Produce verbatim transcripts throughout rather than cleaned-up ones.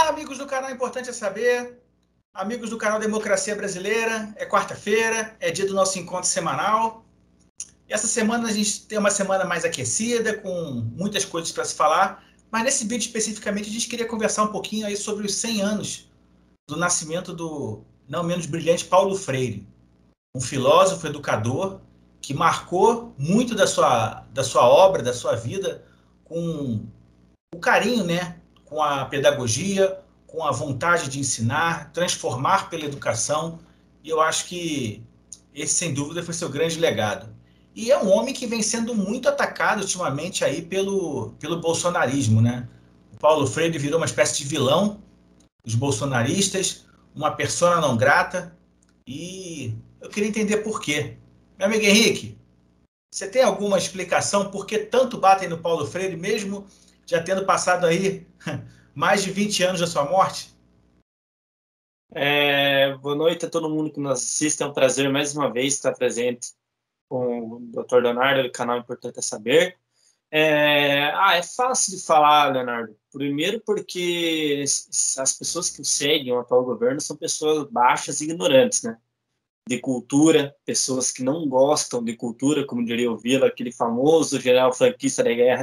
amigos do canal Importante é Saber, amigos do canal Democracia Brasileira. É quarta-feira, é dia do nosso encontro semanal. E essa semana a gente tem uma semana mais aquecida, com muitas coisas para se falar, mas nesse vídeo especificamente a gente queria conversar um pouquinho aí sobre os cem anos do nascimento do não menos brilhante Paulo Freire, um filósofo, educador, que marcou muito da sua, da sua obra, da sua vida, com o carinho, né? Com a pedagogia, com a vontade de ensinar, transformar pela educação. E eu acho que esse, sem dúvida, foi seu grande legado. E é um homem que vem sendo muito atacado ultimamente aí pelo, pelo bolsonarismo, né? O Paulo Freire virou uma espécie de vilão dos bolsonaristas, uma persona não grata, e eu queria entender por quê. Meu amigo Henrique, você tem alguma explicação por que tanto batem no Paulo Freire, mesmo já tendo passado aí mais de vinte anos da sua morte? É, boa noite a todo mundo que nos assiste. É um prazer mais uma vez estar presente com o doutor Leonardo do canal Importante é Saber. É, ah, é fácil de falar, Leonardo. Primeiro porque as pessoas que seguem o atual governo são pessoas baixas e ignorantes, né? De cultura, pessoas que não gostam de cultura, como diria o Vila, aquele famoso general franquista da guerra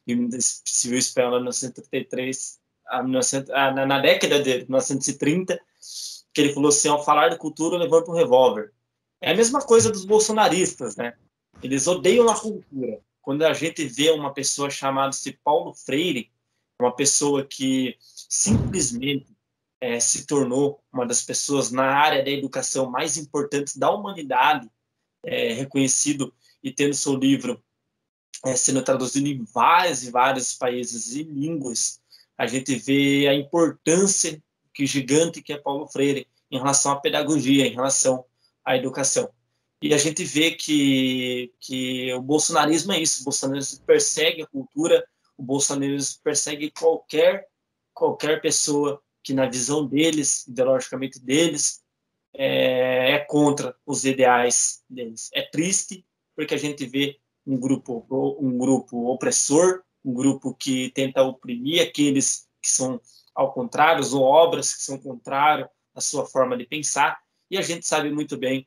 civil espanhola em mil novecentos e trinta e três, a mil e novecentos, a, na, na década de mil novecentos e trinta, que ele falou assim, ao falar de cultura, levanta um revólver. É a mesma coisa dos bolsonaristas, né? Eles odeiam a cultura. Quando a gente vê uma pessoa chamada de Paulo Freire, uma pessoa que simplesmente é, se tornou uma das pessoas na área da educação mais importantes da humanidade, é, reconhecido e tendo seu livro é, sendo traduzido em vários e vários países e línguas, a gente vê a importância que gigante que é Paulo Freire em relação à pedagogia, em relação à educação. E a gente vê que, que o bolsonarismo é isso, o bolsonarismo persegue a cultura, o bolsonarismo persegue qualquer, qualquer pessoa que, na visão deles, ideologicamente deles, é, é contra os ideais deles. É triste, porque a gente vê um grupo, um grupo opressor, um grupo que tenta oprimir aqueles que são ao contrário, ou obras que são contrárias à sua forma de pensar, e a gente sabe muito bem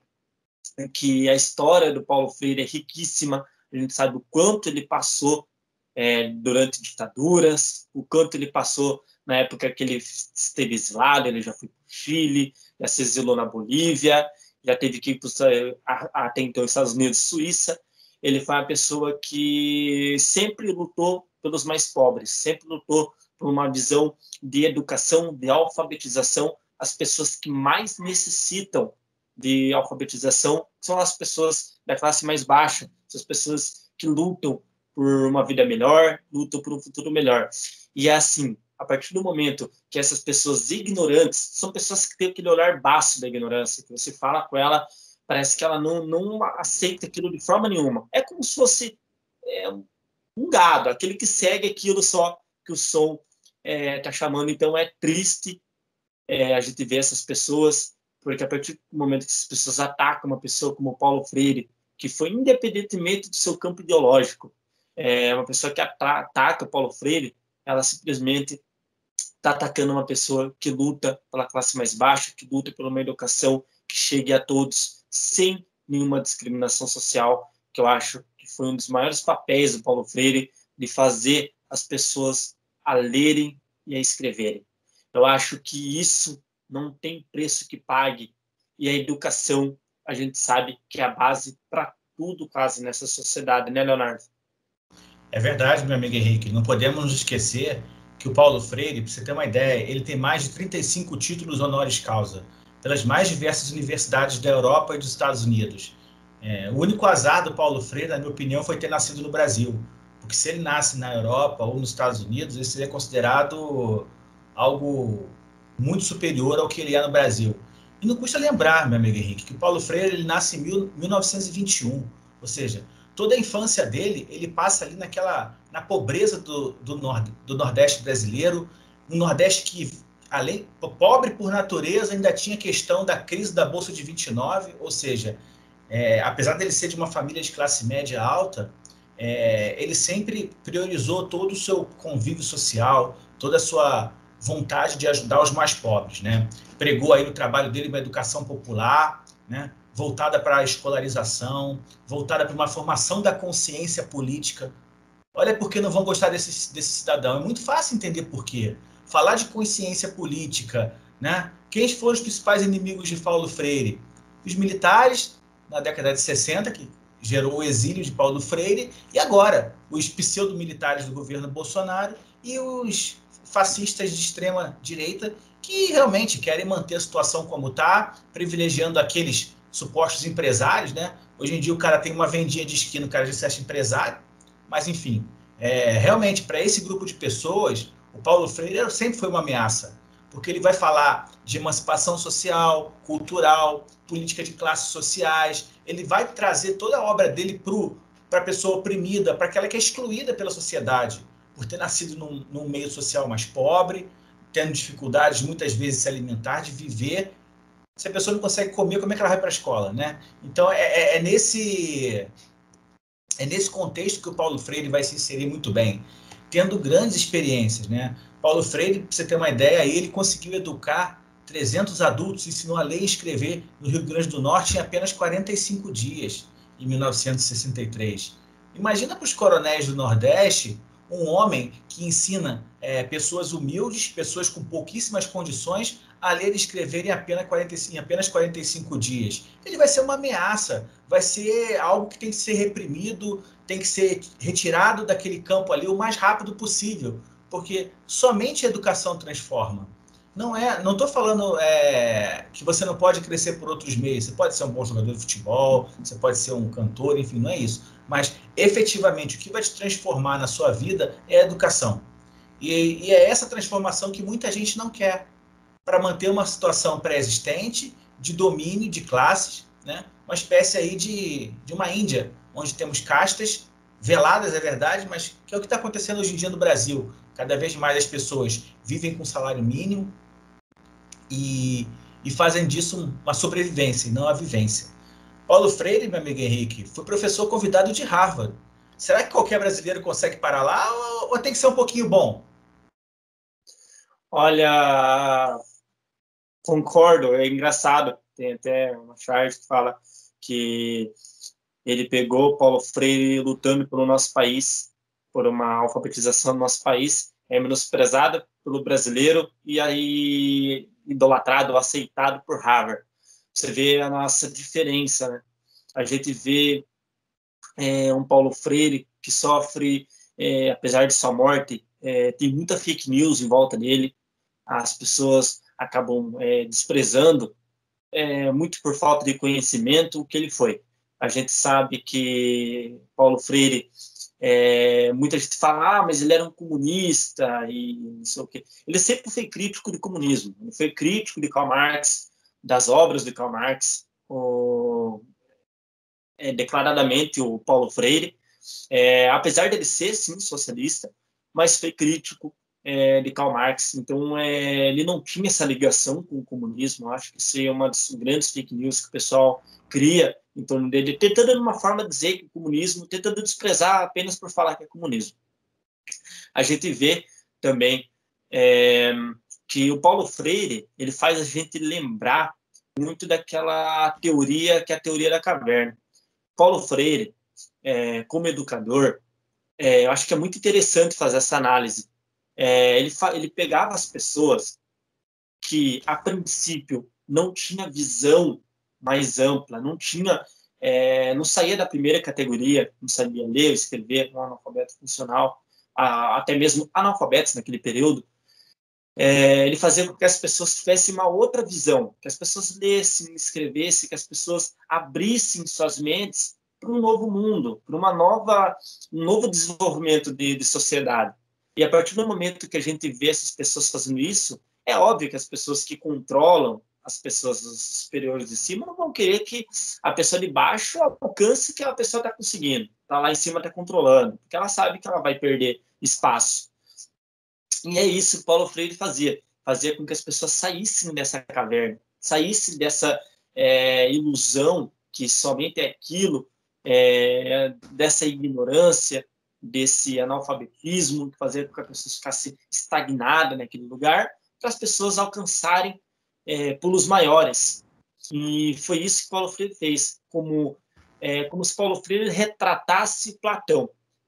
que a história do Paulo Freire é riquíssima, a gente sabe o quanto ele passou é, durante ditaduras, o quanto ele passou na época que ele esteve exilado, ele já foi para o Chile, já se exilou na Bolívia, já teve que ir para, até então, Estados Unidos e Suíça. Ele foi uma pessoa que sempre lutou pelos mais pobres, sempre lutou por uma visão de educação, de alfabetização. As pessoas que mais necessitam de alfabetização são as pessoas da classe mais baixa, são as pessoas que lutam por uma vida melhor, lutam por um futuro melhor. E é assim, a partir do momento que essas pessoas ignorantes, são pessoas que têm aquele olhar baixo da ignorância, que você fala com ela, parece que ela não, não aceita aquilo de forma nenhuma. É como se fosse é, um gado, aquele que segue aquilo só que o som está é, chamando. Então é triste é, a gente ver essas pessoas, porque a partir do momento que essas pessoas atacam uma pessoa como Paulo Freire, que foi independentemente do seu campo ideológico, é uma pessoa que ataca Paulo Freire, ela simplesmente está atacando uma pessoa que luta pela classe mais baixa, que luta por uma educação que chegue a todos, sem nenhuma discriminação social, que eu acho que foi um dos maiores papéis do Paulo Freire, de fazer as pessoas a lerem e a escreverem. Eu acho que isso não tem preço que pague, e a educação, a gente sabe que é a base para tudo quase nessa sociedade, né, Leonardo? É verdade, meu amigo Henrique. Não podemos nos esquecer que o Paulo Freire, para você ter uma ideia, ele tem mais de trinta e cinco títulos honoris causa pelas mais diversas universidades da Europa e dos Estados Unidos. É, o único azar do Paulo Freire, na minha opinião, foi ter nascido no Brasil. Porque se ele nasce na Europa ou nos Estados Unidos, ele seria considerado algo muito superior ao que ele é no Brasil. E não custa lembrar, meu amigo Henrique, que o Paulo Freire ele nasce em mil novecentos e vinte e um, ou seja, toda a infância dele, ele passa ali naquela, na pobreza do, do, nord, do Nordeste brasileiro, um Nordeste que, além pobre por natureza, ainda tinha questão da crise da Bolsa de vinte e nove, ou seja, é, apesar dele ser de uma família de classe média alta, é, ele sempre priorizou todo o seu convívio social, toda a sua vontade de ajudar os mais pobres, né? Pregou aí no trabalho dele uma educação popular, né? Voltada para a escolarização, voltada para uma formação da consciência política. Olha por que não vão gostar desse, desse cidadão. É muito fácil entender por quê. Falar de consciência política, né? Quem foram os principais inimigos de Paulo Freire? Os militares, na década de sessenta, que gerou o exílio de Paulo Freire, e agora os pseudo-militares do governo Bolsonaro e os fascistas de extrema direita que realmente querem manter a situação como está, privilegiando aqueles supostos empresários, né? Hoje em dia o cara tem uma vendinha de esquina, o cara já se acha empresário, mas enfim, é, realmente para esse grupo de pessoas, o Paulo Freire sempre foi uma ameaça, porque ele vai falar de emancipação social, cultural, política de classes sociais, ele vai trazer toda a obra dele para a pessoa oprimida, para aquela que é excluída pela sociedade, por ter nascido num, num meio social mais pobre, tendo dificuldades muitas vezes de se alimentar, de viver. Se a pessoa não consegue comer, como é que ela vai para a escola, né? Então é, é, é nesse é nesse contexto que o Paulo Freire vai se inserir muito bem, tendo grandes experiências, né? Paulo Freire, para você ter uma ideia, ele conseguiu educar trezentos adultos, ensinou a ler e escrever no Rio Grande do Norte em apenas quarenta e cinco dias, em mil novecentos e sessenta e três. Imagina para os coronéis do Nordeste um homem que ensina é, pessoas humildes, pessoas com pouquíssimas condições, a ler e escrever em apenas, quarenta e cinco, em apenas quarenta e cinco dias. Ele vai ser uma ameaça, vai ser algo que tem que ser reprimido, tem que ser retirado daquele campo ali o mais rápido possível, porque somente a educação transforma. Não é, não estou falando é, que você não pode crescer por outros meios. Você pode ser um bom jogador de futebol, você pode ser um cantor, enfim, não é isso. Mas, efetivamente, o que vai te transformar na sua vida é a educação. E, e é essa transformação que muita gente não quer, para manter uma situação pré-existente de domínio de classes, né? Uma espécie aí de, de uma Índia, onde temos castas veladas, é verdade, mas que é o que está acontecendo hoje em dia no Brasil. Cada vez mais as pessoas vivem com salário mínimo e, e fazem disso uma sobrevivência e não a vivência. Paulo Freire, meu amigo Henrique, foi professor convidado de Harvard. Será que qualquer brasileiro consegue parar lá ou, ou tem que ser um pouquinho bom? Olha, concordo, é engraçado. Tem até uma charge que fala que ele pegou Paulo Freire lutando pelo nosso país, por uma alfabetização do nosso país, é menosprezada pelo brasileiro e aí idolatrado, aceitado por Harvard. Você vê a nossa diferença, né? A gente vê é, um Paulo Freire que sofre, é, apesar de sua morte, é, tem muita fake news em volta dele, as pessoas acabam é, desprezando, é, muito por falta de conhecimento, o que ele foi. A gente sabe que Paulo Freire, é, muita gente fala, ah, mas ele era um comunista e não sei o quê. Ele sempre foi crítico do comunismo, ele foi crítico de Karl Marx, das obras de Karl Marx, o, é, declaradamente o Paulo Freire, é, apesar dele ser, sim, socialista, mas foi crítico é, de Karl Marx. Então, é, ele não tinha essa ligação com o comunismo. Eu acho que isso é uma das grandes fake news que o pessoal cria em torno dele, tentando, de uma forma, dizer que o comunismo, tentando desprezar apenas por falar que é comunismo. A gente vê também é, que o Paulo Freire, ele faz a gente lembrar muito daquela teoria, que é a teoria da caverna. Paulo Freire, é, como educador, é, eu acho que é muito interessante fazer essa análise. É, ele, ele pegava as pessoas que, a princípio, não tinha visão mais ampla, não tinha, é, não saía da primeira categoria, não sabia ler, escrever, um analfabeto funcional, a, até mesmo analfabetos naquele período. É, ele fazia com que as pessoas tivessem uma outra visão, que as pessoas lessem, escrevessem, que as pessoas abrissem suas mentes para um novo mundo, para uma nova, um novo desenvolvimento de, de sociedade. E a partir do momento que a gente vê essas pessoas fazendo isso, é óbvio que as pessoas que controlam as pessoas superiores de cima não vão querer que a pessoa de baixo alcance o que a pessoa está conseguindo, está lá em cima, está controlando, porque ela sabe que ela vai perder espaço. E é isso que Paulo Freire fazia, fazia com que as pessoas saíssem dessa caverna, saíssem dessa é, ilusão que somente é aquilo, é, dessa ignorância, desse analfabetismo, que fazia com que a pessoa ficasse estagnada naquele lugar, para as pessoas alcançarem é, pulos maiores. E foi isso que Paulo Freire fez, como, é, como se Paulo Freire retratasse Platão.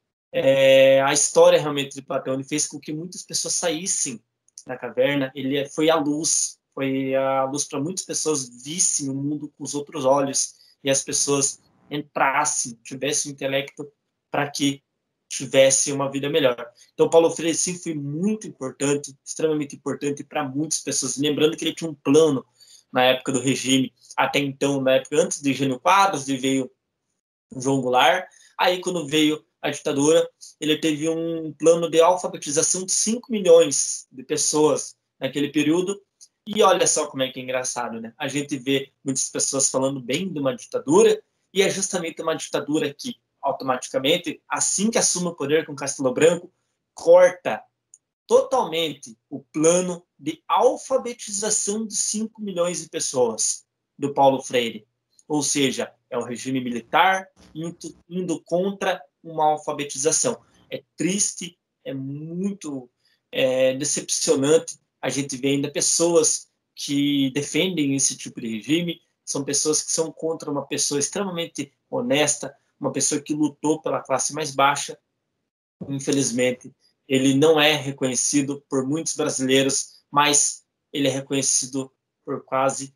É, a história realmente de Platão, ele fez com que muitas pessoas saíssem da caverna, ele foi a luz, foi a luz para muitas pessoas vissem o mundo com os outros olhos, e as pessoas entrassem, tivessem um intelecto para que tivesse uma vida melhor. Então, Paulo Freire, sim, foi muito importante, extremamente importante para muitas pessoas. Lembrando que ele tinha um plano na época do regime, até então, na época antes de Jânio Quadros, e veio João Goulart. Aí, quando veio a ditadura, ele teve um plano de alfabetização de cinco milhões de pessoas naquele período. E olha só como é que é engraçado, né? A gente vê muitas pessoas falando bem de uma ditadura, e é justamente uma ditadura que, automaticamente, assim que assume o poder com Castelo Branco, corta totalmente o plano de alfabetização de cinco milhões de pessoas do Paulo Freire. Ou seja, é um regime militar indo, indo contra uma alfabetização. É triste, é muito é, decepcionante. A gente vê ainda pessoas que defendem esse tipo de regime, são pessoas que são contra uma pessoa extremamente honesta, uma pessoa que lutou pela classe mais baixa. Infelizmente, ele não é reconhecido por muitos brasileiros, mas ele é reconhecido por quase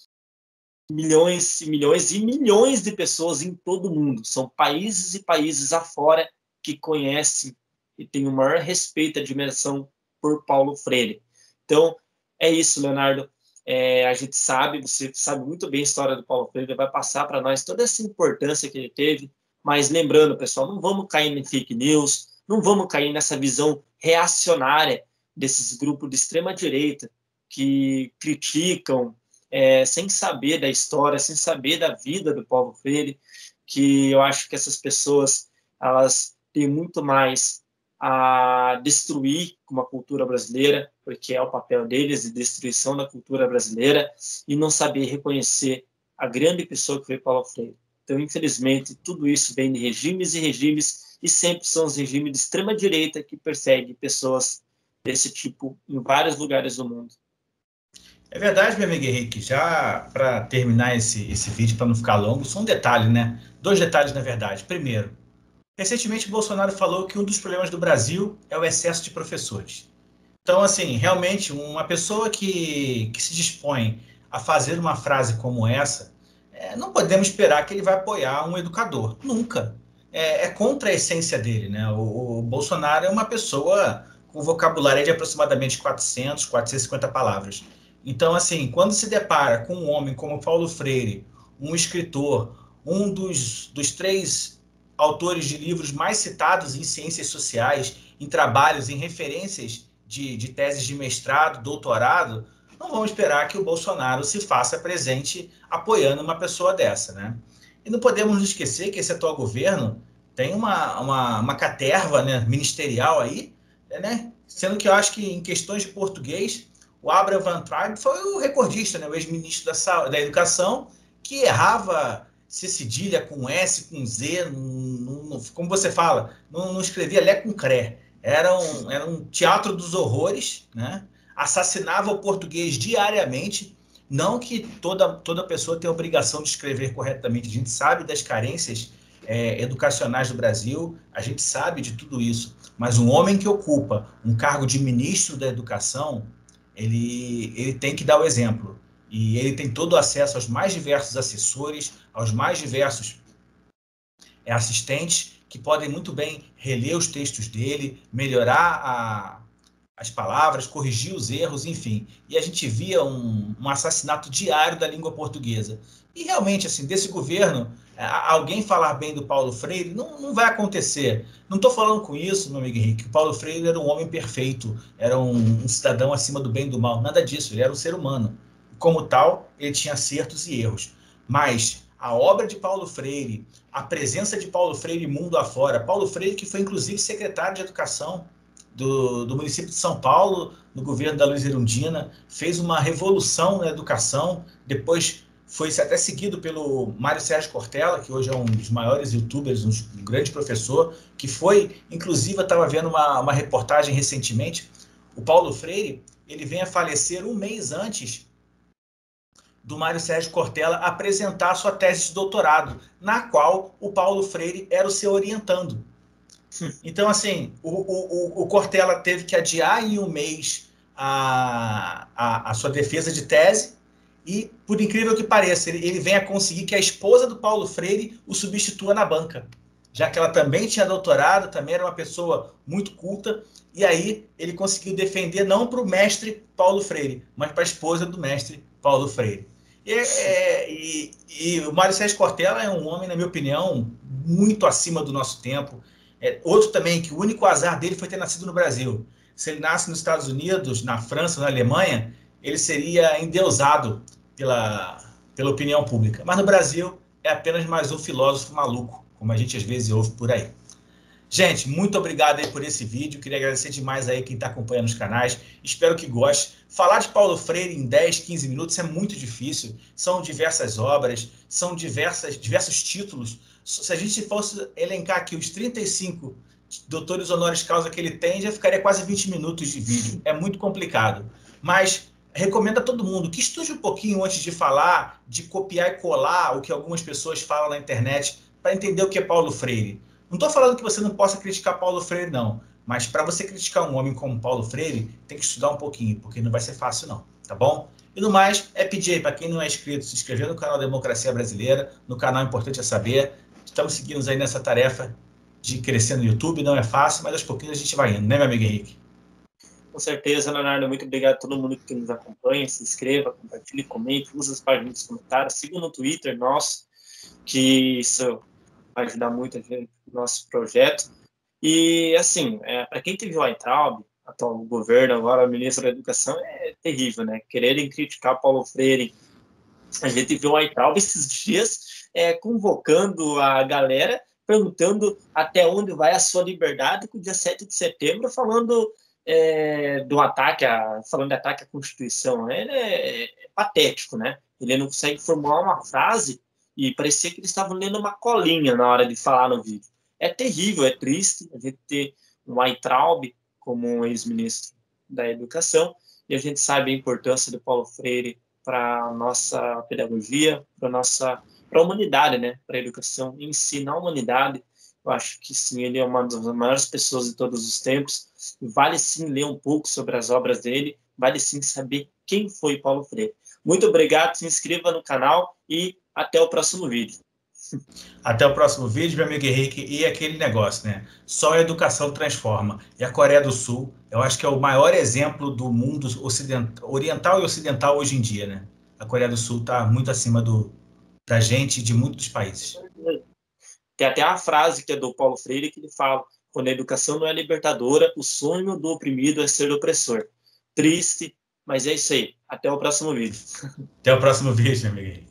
milhões e milhões e milhões de pessoas em todo o mundo. São países e países afora que conhecem e têm o maior respeito e admiração por Paulo Freire. Então, é isso, Leonardo. É, a gente sabe, você sabe muito bem a história do Paulo Freire, ele vai passar para nós toda essa importância que ele teve, mas lembrando, pessoal, não vamos cair em fake news, não vamos cair nessa visão reacionária desses grupos de extrema-direita que criticam, é, sem saber da história, sem saber da vida do Paulo Freire, que eu acho que essas pessoas, elas têm muito mais a destruir com a cultura brasileira, porque é o papel deles, de destruição da cultura brasileira, e não saber reconhecer a grande pessoa que foi Paulo Freire. Então, infelizmente, tudo isso vem de regimes e regimes, e sempre são os regimes de extrema-direita que perseguem pessoas desse tipo em vários lugares do mundo. É verdade, meu amigo Henrique. Já para terminar esse, esse vídeo, para não ficar longo, só um detalhe, né? Dois detalhes, na verdade. Primeiro, recentemente o Bolsonaro falou que um dos problemas do Brasil é o excesso de professores. Então, assim, realmente, uma pessoa que, que se dispõe a fazer uma frase como essa, é, não podemos esperar que ele vai apoiar um educador. Nunca. É, é contra a essência dele, né? O, o Bolsonaro é uma pessoa com vocabulário de aproximadamente quatrocentas, quatrocentas e cinquenta palavras. Então, assim, quando se depara com um homem como Paulo Freire, um escritor, um dos, dos três autores de livros mais citados em ciências sociais, em trabalhos, em referências de, de teses de mestrado, doutorado, não vamos esperar que o Bolsonaro se faça presente apoiando uma pessoa dessa, né? E não podemos nos esquecer que esse atual governo tem uma, uma, uma caterva, né, ministerial aí, né? Sendo que eu acho que em questões de português, o Abraham Van Traub foi o recordista, né, o ex-ministro da, da Educação, que errava C cedilha com S, com Z, não, não, como você fala, não, não escrevia Lé com Cré. Era um, era um teatro dos horrores, né? Assassinava o português diariamente. Não que toda, toda pessoa tenha a obrigação de escrever corretamente. A gente sabe das carências é, educacionais do Brasil, a gente sabe de tudo isso. Mas um homem que ocupa um cargo de ministro da Educação, ele, ele tem que dar o exemplo. E ele tem todo o acesso aos mais diversos assessores, aos mais diversos é, assistentes, que podem muito bem reler os textos dele, melhorar a, as palavras, corrigir os erros, enfim. E a gente via um, um assassinato diário da língua portuguesa. E realmente, assim, desse governo, alguém falar bem do Paulo Freire não, não vai acontecer. Não estou falando com isso, meu amigo Henrique, que o Paulo Freire era um homem perfeito, era um, um cidadão acima do bem e do mal. Nada disso, ele era um ser humano. Como tal, ele tinha acertos e erros. Mas a obra de Paulo Freire, a presença de Paulo Freire mundo afora, Paulo Freire que foi inclusive secretário de Educação do, do município de São Paulo, no governo da Luiza Erundina, fez uma revolução na educação, depois foi até seguido pelo Mário Sérgio Cortella, que hoje é um dos maiores youtubers, um grande professor, que foi, inclusive, eu estava vendo uma, uma reportagem recentemente, o Paulo Freire, ele vem a falecer um mês antes do Mário Sérgio Cortella apresentar sua tese de doutorado, na qual o Paulo Freire era o seu orientando. Então, assim, o, o, o Cortella teve que adiar em um mês a, a, a sua defesa de tese e, por incrível que pareça, ele, ele vem a conseguir que a esposa do Paulo Freire o substitua na banca, já que ela também tinha doutorado, também era uma pessoa muito culta, e aí ele conseguiu defender não para o mestre Paulo Freire, mas para a esposa do mestre Paulo Freire. E, é, e, e o Mário Sérgio Cortella é um homem, na minha opinião, muito acima do nosso tempo. É, outro também, que o único azar dele foi ter nascido no Brasil. Se ele nasce nos Estados Unidos, na França, na Alemanha, ele seria endeusado pela, pela opinião pública. Mas no Brasil é apenas mais um filósofo maluco, como a gente às vezes ouve por aí. Gente, muito obrigado aí por esse vídeo. Queria agradecer demais aí quem está acompanhando os canais. Espero que goste. Falar de Paulo Freire em dez, quinze minutos é muito difícil. São diversas obras, são diversas, diversos títulos. Se a gente fosse elencar aqui os trinta e cinco doutores honoris causa que ele tem, já ficaria quase vinte minutos de vídeo. É muito complicado. Mas recomendo a todo mundo que estude um pouquinho antes de falar, de copiar e colar o que algumas pessoas falam na internet, para entender o que é Paulo Freire. Não estou falando que você não possa criticar Paulo Freire, não. Mas para você criticar um homem como Paulo Freire, tem que estudar um pouquinho, porque não vai ser fácil, não. Tá bom? E no mais, é pedir aí para quem não é inscrito, se inscrever no canal Democracia Brasileira, no canal Importante é Saber. Estamos seguindo aí nessa tarefa de crescer no YouTube. Não é fácil, mas aos pouquinhos a gente vai indo, né, meu amigo Henrique? Com certeza, Leonardo. Muito obrigado a todo mundo que nos acompanha. Se inscreva, compartilhe, comente, use as páginas dos comentários, siga no Twitter nosso, que isso vai ajudar muito a gente no nosso projeto. E, assim, é, para quem teve o Weintraub, atual governo, agora o ministro da Educação, é terrível, né? Quererem criticar Paulo Freire. A gente viu o Weintraub esses dias é, convocando a galera, perguntando até onde vai a sua liberdade, com o dia sete de setembro, falando é, do ataque, a, falando de ataque à Constituição. Ele é, é patético, né? Ele não consegue formular uma frase e parecia que eles estavam lendo uma colinha na hora de falar no vídeo. É terrível, é triste a gente ter um Weintraub como um ex-ministro da Educação, e a gente sabe a importância do Paulo Freire para a nossa pedagogia, para nossa para a humanidade, né? Para a educação em si, na humanidade. Eu acho que sim, ele é uma das maiores pessoas de todos os tempos. Vale sim ler um pouco sobre as obras dele, vale sim saber quem foi Paulo Freire. Muito obrigado, se inscreva no canal e até o próximo vídeo. Até o próximo vídeo, meu amigo Henrique. E aquele negócio, né? Só a educação transforma. E a Coreia do Sul, eu acho que é o maior exemplo do mundo ocidental, oriental e ocidental hoje em dia, né? A Coreia do Sul está muito acima do, da gente, de muitos países. Tem até a frase que é do Paulo Freire, que ele fala: quando a educação não é libertadora, o sonho do oprimido é ser opressor. Triste, mas é isso aí. Até o próximo vídeo. Até o próximo vídeo, meu amigo.